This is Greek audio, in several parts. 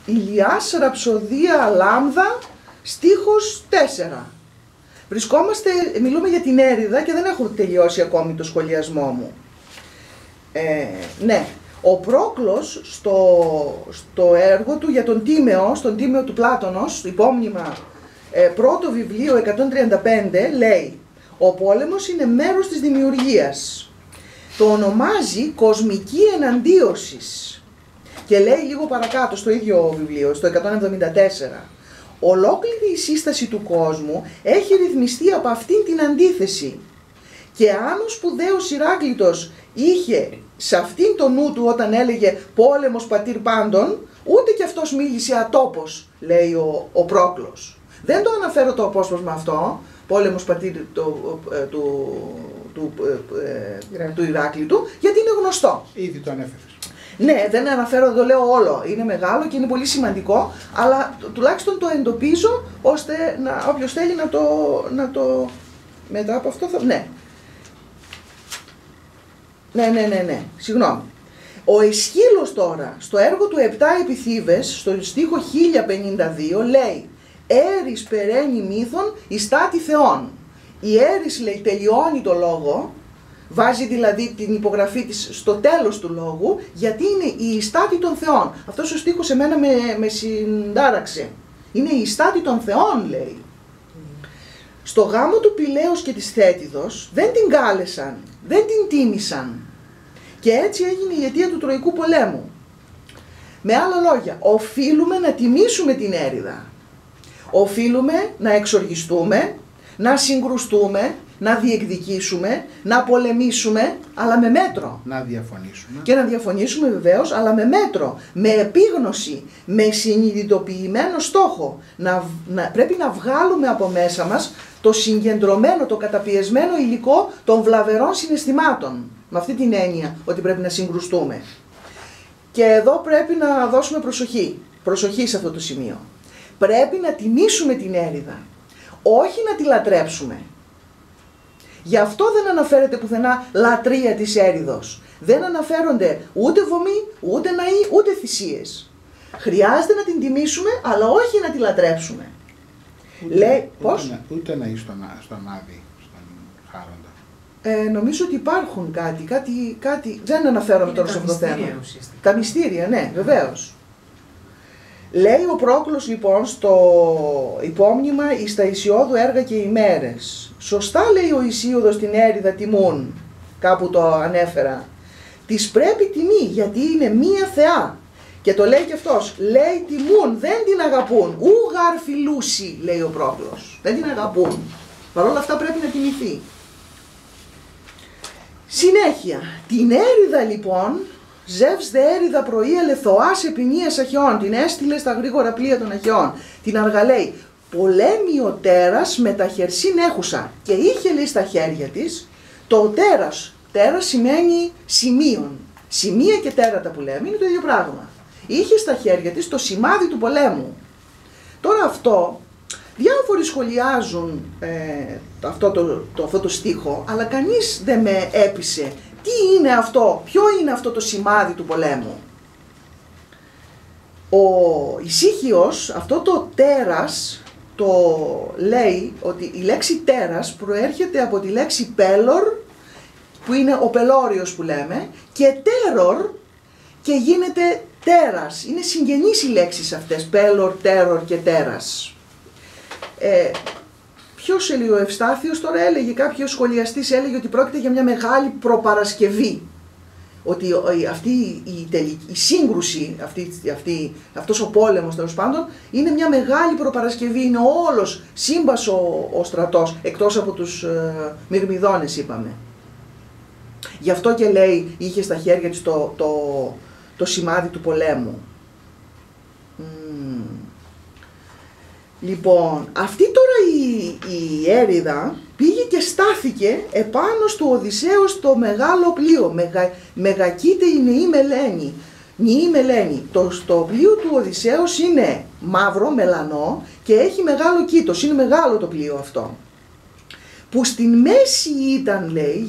Ηλιάς, ραψοδία, λάμδα, στίχος 4. Μιλούμε για την Έριδα και δεν έχω τελειώσει ακόμη το σχολιασμό μου. Ναι, ο Πρόκλος στο έργο του για τον Τίμαιο, στον Τίμαιο του Πλάτωνος, υπόμνημα πρώτο βιβλίο 135, λέει «Ο πόλεμος είναι μέρος της δημιουργίας». Το ονομάζει κοσμική εναντίωσης και λέει λίγο παρακάτω στο ίδιο βιβλίο, στο 174, «Ολόκληρη η σύσταση του κόσμου έχει ρυθμιστεί από αυτήν την αντίθεση και αν ο σπουδαίος Ηράκλειτος είχε σε αυτήν το νου του όταν έλεγε «πόλεμος πατήρ πάντων», ούτε κι αυτός μίλησε ατόπος», λέει ο Πρόκλος. Δεν το αναφέρω το απόσπασμα αυτό, «πόλεμος πατήρ του Ηράκλειτου», γιατί είναι γνωστό. Ήδη το ανέφερες. Ναι, δεν αναφέρω, δεν το λέω όλο. Είναι μεγάλο και είναι πολύ σημαντικό, αλλά τουλάχιστον το εντοπίζω ώστε όποιος θέλει να το μετά από αυτό θα... Ναι. Ναι. Συγγνώμη. Ο Αισχύλος τώρα, στο έργο του 7 επιθύβες, στο στίχο 1052, λέει «Έρης περαίνει μύθων εις τάτη θεών». Η Έρης, λέει, τελειώνει το λόγο, βάζει δηλαδή την υπογραφή της στο τέλος του λόγου, γιατί είναι η ιστάτη των θεών. Αυτός ο στίχος εμένα με συντάραξε. Είναι η ιστάτη των θεών, λέει. Στο γάμο του Πηλαίος και της Θέτιδος δεν την κάλεσαν, δεν την τίμησαν. Και έτσι έγινε η αιτία του Τροϊκού πολέμου. Με άλλα λόγια, οφείλουμε να τιμήσουμε την Έριδα. Οφείλουμε να εξοργιστούμε, να συγκρουστούμε, να διεκδικήσουμε, να πολεμήσουμε, αλλά με μέτρο. Να διαφωνήσουμε. Και να διαφωνήσουμε βεβαίως, αλλά με μέτρο, με επίγνωση, με συνειδητοποιημένο στόχο. Πρέπει να βγάλουμε από μέσα μας το συγκεντρωμένο, το καταπιεσμένο υλικό των βλαβερών συναισθημάτων. Με αυτή την έννοια ότι πρέπει να συγκρουστούμε. Και εδώ πρέπει να δώσουμε προσοχή. Προσοχή σε αυτό το σημείο. Πρέπει να τιμήσουμε την Έριδα. Όχι να τη λατρέψουμε. Γι' αυτό δεν αναφέρεται πουθενά λατρεία της Έριδος. Δεν αναφέρονται ούτε βωμοί, ούτε ναοί, ούτε θυσίες. Χρειάζεται να την τιμήσουμε, αλλά όχι να τη λατρέψουμε. Λέει, πώς? Ούτε ναοί στον Άδη, στον Χάροντα. Νομίζω ότι υπάρχουν κάτι δεν αναφέρομαι τώρα σε αυτό το θέμα. Τα μυστήρια, ναι, βεβαίως. Λέει ο Πρόκλος λοιπόν στο υπόμνημα εις τα Ησιώδου έργα και ημέρες. Σωστά λέει ο Ησίωδος την Έριδα τιμούν, κάπου το ανέφερα. Της πρέπει τιμή γιατί είναι μία θεά. Και το λέει και αυτός, λέει τιμούν, δεν την αγαπούν. Ου γαρφιλούσι, λέει ο Πρόκλος. Δεν την αγαπούν. Παρ' όλα αυτά πρέπει να τιμηθεί. Συνέχεια, την Έριδα λοιπόν, Ζεύς δε Έριδα προήλε Θωάς επινίας Αχαιών, την έστειλε στα γρήγορα πλοία των Αχαιών. Την αργαλέει, πολέμει ο τέρας με τα χερσίν έχουσα και είχε λέει στα χέρια της το τέρας. Τέρας σημαίνει σημείων. Σημεία και τέρατα που λέμε είναι το ίδιο πράγμα. Είχε στα χέρια της το σημάδι του πολέμου. Τώρα αυτό, διάφοροι σχολιάζουν αυτό το στίχο, αλλά κανείς δεν με έπεισε. Τι είναι αυτό, ποιο είναι αυτό το σημάδι του πολέμου. Ο Ησύχιος, αυτό το τέρας, το λέει ότι η λέξη τέρας προέρχεται από τη λέξη πέλορ, που είναι ο πελώριος που λέμε, και τέρορ και γίνεται τέρας. Είναι συγγενείς οι λέξεις αυτές, πέλορ, τέρορ και τέρας. Ποιος έλεγε, ο Ευστάθιος τώρα έλεγε, κάποιος σχολιαστής έλεγε ότι πρόκειται για μια μεγάλη προπαρασκευή. Ότι αυτή η σύγκρουση, αυτός ο πόλεμος τέλος πάντων, είναι μια μεγάλη προπαρασκευή, είναι όλος σύμπας ο στρατός, εκτός από τους Μυρμιδόνες είπαμε. Γι' αυτό και λέει, είχε στα χέρια της το σημάδι του πολέμου. Λοιπόν, αυτή τώρα η Έριδα πήγε και στάθηκε επάνω στο Οδυσσέο στο μεγάλο πλοίο, μεγακείται η νεή μελένη. Το πλοίο του Οδυσσέως είναι μαύρο, μελανό και έχει μεγάλο κήτος, είναι μεγάλο το πλοίο αυτό. Που στην μέση ήταν, λέει,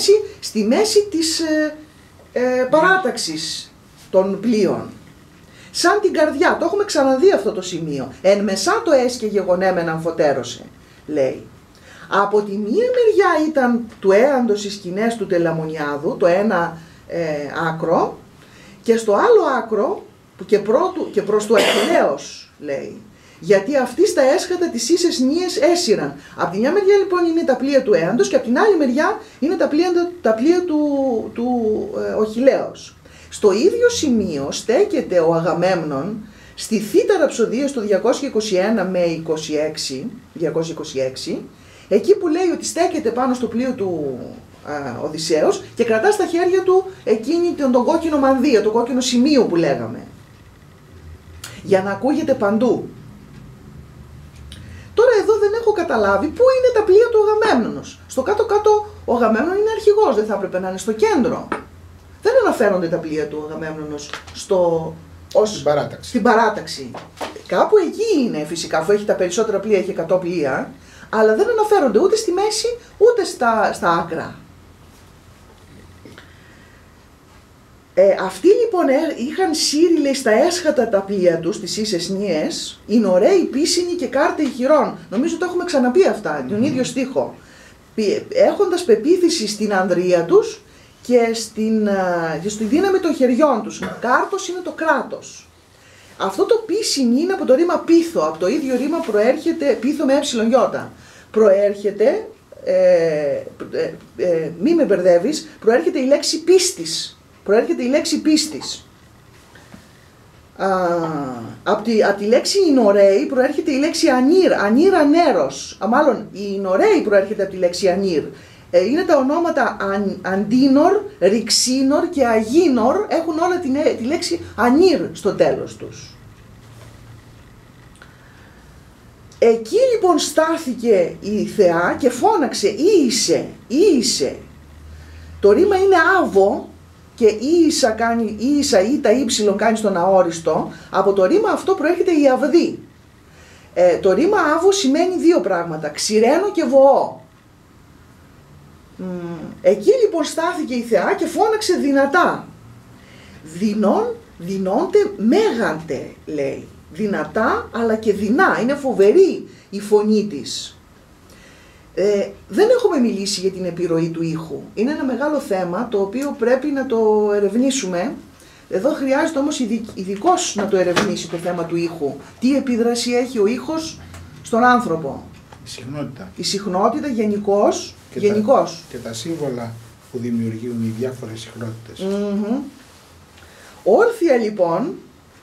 στη μέση της παράταξης των πλοίων. σαν την καρδιά. Το έχουμε ξαναδεί αυτό το σημείο. Εν μεσά το έσκαιγε γονέμεν αμφωτέρωσε, λέει. Από τη μία μεριά ήταν του έαντος οι σκηνές του Τελαμονιάδου, το ένα άκρο, και στο άλλο άκρο, και προς του Αχιλλέως, λέει. Γιατί αυτοί στα έσχατα τις ίσες νύες έσυραν. Από τη μια μεριά λοιπόν είναι τα πλοία του έαντος και από την άλλη μεριά είναι τα πλοία του Αχιλλέως. Στο ίδιο σημείο στέκεται ο Αγαμέμνον στη Θήτα Ραψοδία στο 221 με 226, εκεί που λέει ότι στέκεται πάνω στο πλοίο του Οδυσσέως και κρατά στα χέρια του εκείνη τον κόκκινο μανδύα, το κόκκινο σημείο που λέγαμε, για να ακούγεται παντού. Τώρα εδώ δεν έχω καταλάβει πού είναι τα πλοία του Αγαμέμνονος. Στο κάτω-κάτω ο Αγαμέμνον είναι αρχηγός, δεν θα έπρεπε να είναι στο κέντρο. Δεν αναφέρονται τα πλοία του Αγαμέμνονος στην παράταξη. Κάπου εκεί είναι φυσικά, αφού έχει τα περισσότερα πλοία, έχει 100 πλοία, αλλά δεν αναφέρονται ούτε στη μέση ούτε στα άκρα. Αυτοί λοιπόν είχαν σύρει, λέει, στα έσχατα τα πλοία τους, τις ίσες νύες, οι ωραίοι πίσινοι και κάρτεοι χειρών. Νομίζω το έχουμε ξαναπεί αυτά, τον ίδιο στίχο. Έχοντας πεποίθηση στην ανδρεία τους και στη δύναμη των χεριών τους. Κάρτος είναι το κράτος. Αυτό το πίσινοι είναι από το ρήμα πίθο, από το ίδιο ρήμα προέρχεται, πίθο με εψιλονιώτα. Προέρχεται, μη με μπερδεύεις, προέρχεται η λέξη πίστης. Προέρχεται η λέξη πίστης. Από τη λέξη Ινωρέι προέρχεται η λέξη ανήρ, ανήρ ανέρος. Μάλλον η Ινωρέι προέρχεται από τη λέξη ανήρ. Είναι τα ονόματα Αντίνορ, Ριξίνορ και Αγίνορ, έχουν όλα τη λέξη ανήρ στο τέλος τους. Εκεί λοιπόν στάθηκε η θεά και φώναξε ίησε. Το ρήμα είναι άβο και ίσα ή τα ύψιλον κάνει στον αόριστο. Από το ρήμα αυτό προέρχεται η αβδή. Το ρήμα άβο σημαίνει δύο πράγματα, ξηραίνω και βοώ. Εκεί λοιπόν στάθηκε η θεά και φώναξε δυνατά. Δυνώνται μέγαντε, λέει. Δυνατά αλλά και δεινά, είναι φοβερή η φωνή της. Δεν έχουμε μιλήσει για την επιρροή του ήχου. Είναι ένα μεγάλο θέμα το οποίο πρέπει να το ερευνήσουμε. Εδώ χρειάζεται όμως ειδικός να το ερευνήσει το θέμα του ήχου. Τι επίδραση έχει ο ήχος στον άνθρωπο. Η συχνότητα γενικώς. Και τα σύμβολα που δημιουργούν οι διάφορες συχνότητες. Όρθια λοιπόν,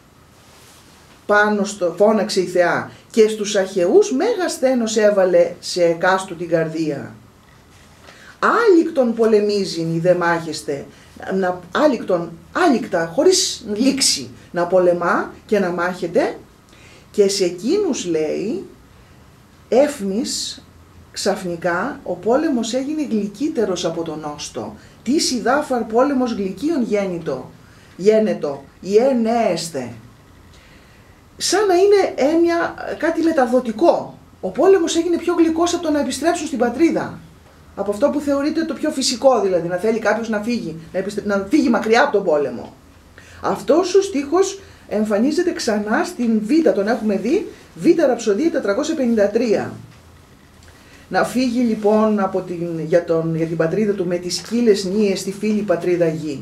πάνω στο φώναξε η θεά και στους αχαιούς μέγα σθένος έβαλε σε εκάστου την καρδία. Άλικτον πολεμίζειν δε μάχεστε, άλικτα, χωρίς λήξη, να πολεμά και να μάχεται, και σε εκείνους, λέει, έφνης ξαφνικά ο πόλεμος έγινε γλυκύτερος από τον όστο. Τι σιδάφαρ πόλεμος γλυκίων γένετο, ιενέεστε. Σαν να είναι κάτι μεταδοτικό. Ο πόλεμος έγινε πιο γλυκός από το να επιστρέψουν στην πατρίδα. Από αυτό που θεωρείται το πιο φυσικό, δηλαδή να θέλει κάποιος να φύγει, να φύγει μακριά από τον πόλεμο. Αυτός ο στίχος εμφανίζεται ξανά στην Β, τον έχουμε δει, Β Ραψοδία 453. Να φύγει λοιπόν για την πατρίδα του με τις σκύλες νύες στη φίλη πατρίδα γη.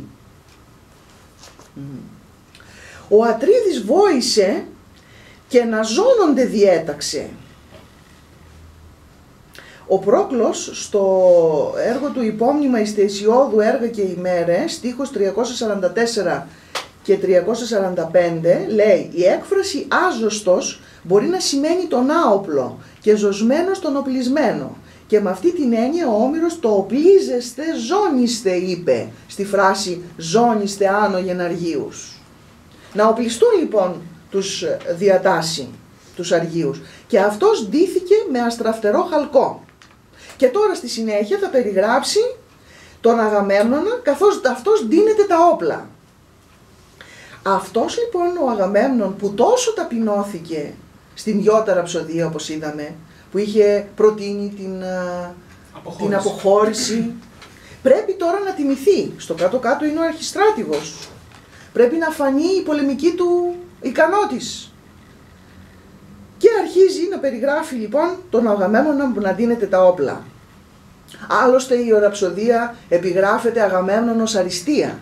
Ο Ατρίδης βόησε και να ζώνονται διέταξε. Ο Πρόκλος στο έργο του «Υπόμνημα εις Θεησιώδου έργα και ημέρες», στίχος 344 και 345, λέει «Η έκφραση άζωστος μπορεί να σημαίνει τον άοπλο και ζωσμένος τον οπλισμένο. Και με αυτή την έννοια ο Όμηρος το οπλίζεστε, ζώνιστε, είπε στη φράση ζώνιστε άνω γεναργίους». Να οπλιστούν λοιπόν τους διατάσσει, τους αργίους. Και αυτός ντύθηκε με αστραφτερό χαλκό. Και τώρα στη συνέχεια θα περιγράψει τον Αγαμέμνονα καθώς αυτός ντύνεται τα όπλα. Αυτός λοιπόν ο Αγαμέμνον που τόσο ταπεινώθηκε στην Ιώτα Ραψοδία, όπως είδαμε, που είχε προτείνει την αποχώρηση, πρέπει τώρα να τιμηθεί. Στο κάτω-κάτω είναι ο αρχιστράτηγος. Πρέπει να φανεί η πολεμική του ικανότης. Και αρχίζει να περιγράφει λοιπόν τον Αγαμέμνονα που να δίνεται τα όπλα. Άλλωστε η ραψοδία επιγράφεται Αγαμέμνονος αριστεία.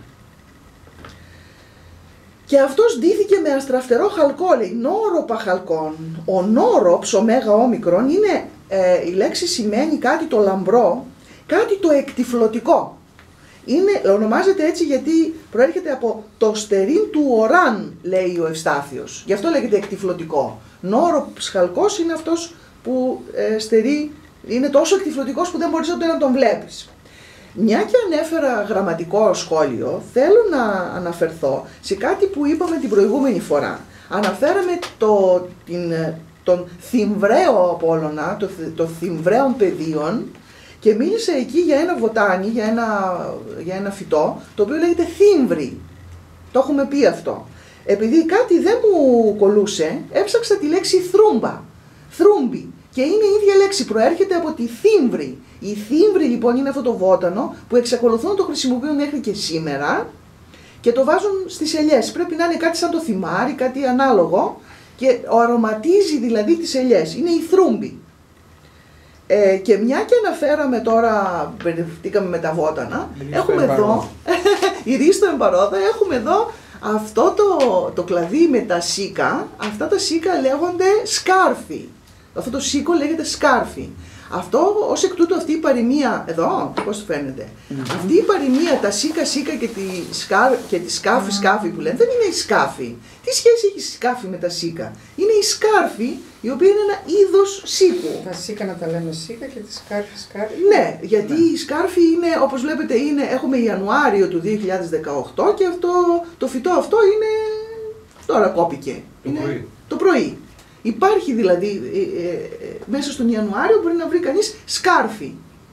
Και αυτός ντύθηκε με αστραφτερό χαλκό, λέει, νόροπα χαλκών. Ο νόροψ, ο μέγα όμικρον, είναι, η λέξη σημαίνει κάτι το λαμπρό, κάτι το εκτυφλωτικό. Ονομάζεται έτσι γιατί προέρχεται από το στερίν του οράν, λέει ο Ευστάθιος. Γι' αυτό λέγεται εκτυφλωτικό. Νόροψ χαλκός είναι αυτός που στερεί, είναι τόσο εκτυφλωτικός που δεν μπορείς να τον βλέπεις. Μια και ανέφερα γραμματικό σχόλιο, θέλω να αναφερθώ σε κάτι που είπαμε την προηγούμενη φορά. Αναφέραμε τον Θυμβραίο Απόλλωνα, το Θυμβραίων Πεδίων, και μίλησε εκεί για ένα βοτάνι, για ένα φυτό, το οποίο λέγεται θύμβρη. Το έχουμε πει αυτό. Επειδή κάτι δεν μου κολούσε, έψαξα τη λέξη θρούμπα, θρούμπι. Και είναι η ίδια λέξη, προέρχεται από τη θύμβρη. Η θύμβρη λοιπόν είναι αυτό το βότανο που εξακολουθούν να το χρησιμοποιούν μέχρι και σήμερα και το βάζουν στις ελιές. Πρέπει να είναι κάτι σαν το θυμάρι, κάτι ανάλογο, και αρωματίζει δηλαδή τις ελιές. Είναι η θρούμπη. Και μια και αναφέραμε τώρα, μπερδευτήκαμε με τα βότανα, έχουμε εδώ, η ρίστο εμπαρόδα, έχουμε εδώ αυτό το κλαδί με τα σίκα. Αυτά τα σίκα λέγονται σκάρφι. Αυτό το σίκο λέγεται σκάρφι. Αυτό, ως εκ τούτου, αυτή η παροιμία, εδώ, πώς φαίνεται, αυτή η παροιμία, τα σίκα και τη σκάφη που λένε, δεν είναι η σκάφη. Τι σχέση έχει η σκάφη με τα σίκα? Είναι η σκάρφη, η οποία είναι ένα είδος σίκου. Τα σίκα να τα λέμε σίκα και τη σκάρφη. Ναι, γιατί η σκάρφη είναι, όπως βλέπετε, έχουμε Ιανουάριο του 2018 και το φυτό αυτό είναι, τώρα κόπηκε. Το πρωί. Υπάρχει δηλαδή, μέσα στον Ιανουάριο μπορεί να βρει κανείς σκάρφι.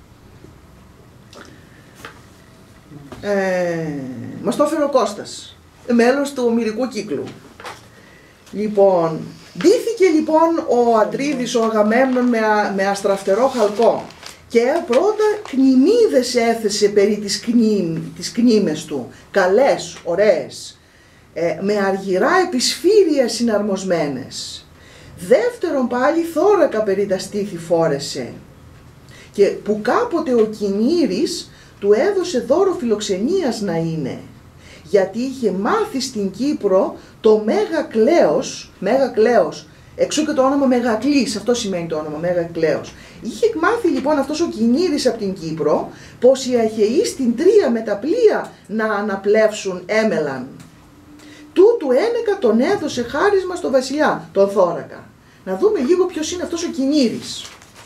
Μας το έφερε ο Κώστας, μέλος του ομηρικού κύκλου. Λοιπόν, ντύθηκε λοιπόν ο Ατρίδης, ο Αγαμέμνων, με αστραφτερό χαλκό και πρώτα κνημίδες έθεσε περί τις κνήμες του, καλές, ωραίες, με αργυρά επισφύρια συναρμοσμένες. Δεύτερον πάλι θώρακα περί τα στήθη φόρεσε, και που κάποτε ο Κινήρης του έδωσε δώρο φιλοξενίας να είναι, γιατί είχε μάθει στην Κύπρο το Μέγα Κλέος, εξού και το όνομα Μεγακλής, αυτό σημαίνει το όνομα Μέγα Κλέος. Είχε μάθει λοιπόν αυτός ο Κινήρης από την Κύπρο πως οι Αχαιοί στην Τρία με τα πλοία να αναπλεύσουν έμελαν. Τούτου ένεκα τον έδωσε χάρισμα στο βασιλιά, τον θώρακα. Να δούμε λίγο ποιος είναι αυτός ο Κινήρης.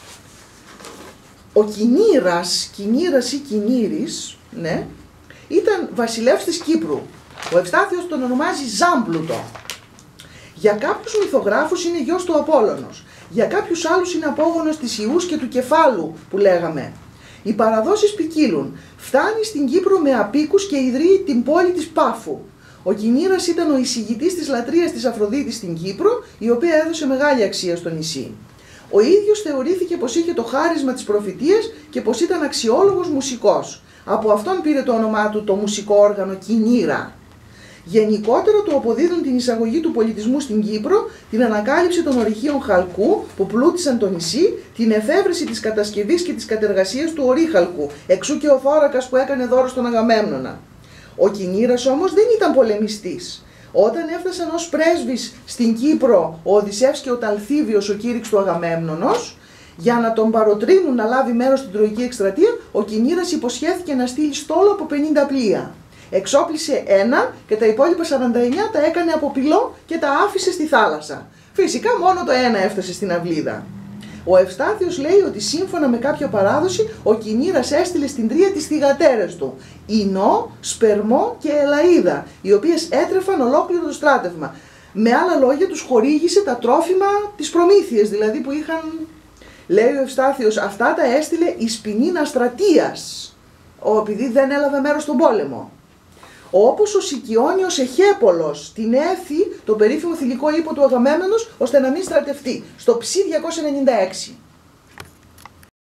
Ο Κινήρας ή Κινήρης, ναι, ήταν βασιλεύς της Κύπρου. Ο Ευστάθιος τον ονομάζει Ζάμπλουτο. Για κάποιους μυθογράφους είναι γιος του Απόλλωνος. Για κάποιους άλλους είναι απόγονος της Ιούς και του Κεφάλου που λέγαμε. Οι παραδόσεις ποικίλουν. Φτάνει στην Κύπρο με απίκους και ιδρύει την πόλη της Πάφου. Ο Κινήρας ήταν ο εισηγητής της λατρείας της Αφροδίτης στην Κύπρο, η οποία έδωσε μεγάλη αξία στο νησί. Ο ίδιος θεωρήθηκε πως είχε το χάρισμα της προφητείας και πως ήταν αξιόλογος μουσικός. Από αυτόν πήρε το όνομά του το μουσικό όργανο Κινήρα. Γενικότερα του αποδίδουν την εισαγωγή του πολιτισμού στην Κύπρο, την ανακάλυψη των ορυχείων χαλκού που πλούτησαν το νησί, την εφεύρεση της κατασκευής και της κατεργασίας του ορύχαλκου, εξού και ο θώρακας που έκανε δώρο στον Αγαμέμνονα. Ο Κινήρας όμως δεν ήταν πολεμιστής. Όταν έφτασαν ως πρέσβης στην Κύπρο ο Οδυσσεύς και ο Ταλθίβιος, ο κήρυξ του Αγαμέμνονος, για να τον παροτρύνουν να λάβει μέρος στην τροϊκή εκστρατεία, ο Κινήρας υποσχέθηκε να στείλει στόλο από 50 πλοία. Εξόπλισε ένα και τα υπόλοιπα 49 τα έκανε από πυλό και τα άφησε στη θάλασσα. Φυσικά μόνο το ένα έφτασε στην αυλίδα. Ο Ευστάθιος λέει ότι σύμφωνα με κάποια παράδοση ο Κινήρας έστειλε στην Τρία τις θυγατέρες του, Ινώ, Σπερμό και Ελαΐδα, οι οποίες έτρεφαν ολόκληρο το στράτευμα. Με άλλα λόγια τους χορήγησε τα τρόφιμα, τις προμήθειες δηλαδή που είχαν, λέει ο Ευστάθιος, αυτά τα έστειλε εις ποινήν αστρατείας, επειδή δεν έλαβε μέρος στον πόλεμο. Όπως ο Σικιώνιος Εχέπολος την έθη το περίφημο θηλυκό ύπο του Αγαμέμνονος ώστε να μην στρατευτεί, στο ψ 296.